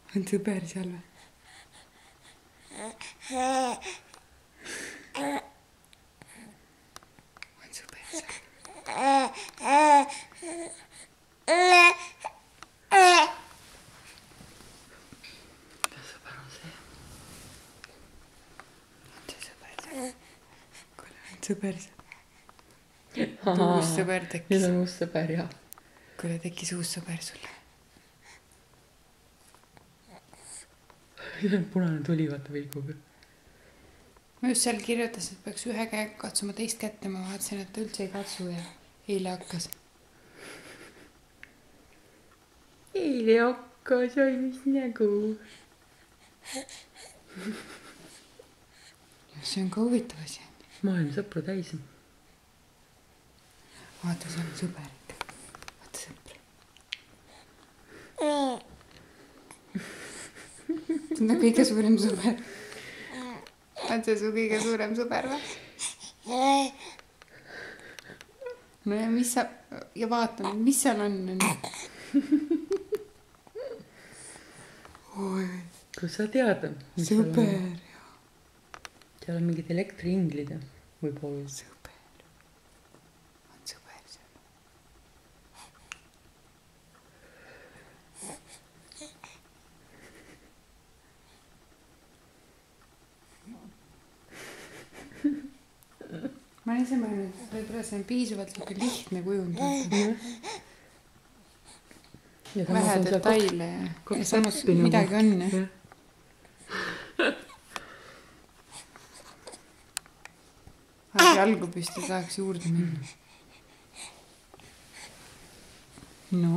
On sõber seal või? On sõber seal? Mida sõber on see? On see sõber seal? Kuule, on sõber seal? Uus sõber tekkis. Nüüd on uus sõber, jah. Kuule, tekkis uus sõber sulle. Nüüd on punane tuli, vaata vilguga. Ma just seal kirjutas, et peaks ühe käega katsuma teist kätte. Ma vaatasin, et ta üldse ei katsu ja eile hakkas. Eile hakkas, oi mis nägu. See on ka huvitav asi. Maailm sõpru täis. Vaata, see on sõber. Vaata sõpra. See on kõige suurem sõber. On see su kõige suurem sõber või? No ja mis sa... Ja vaata, mis seal on? Oi. Kus sa tead? Sõber. Seal on mingid elektriinglid ja võib-olla. Sõber. On sõber seal. Ma olen ise mõelnud, et võib-olla see on piisavalt lihtne kujundada. Vähe detaile ja samas midagi on. Jalgu püsti tahaks juurde minna. No.